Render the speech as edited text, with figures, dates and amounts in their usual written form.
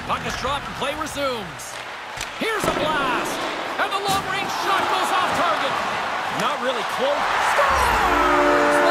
Puck is dropped and play resumes. Here's a blast. And the long-range shot goes off target. Not really close. Scores!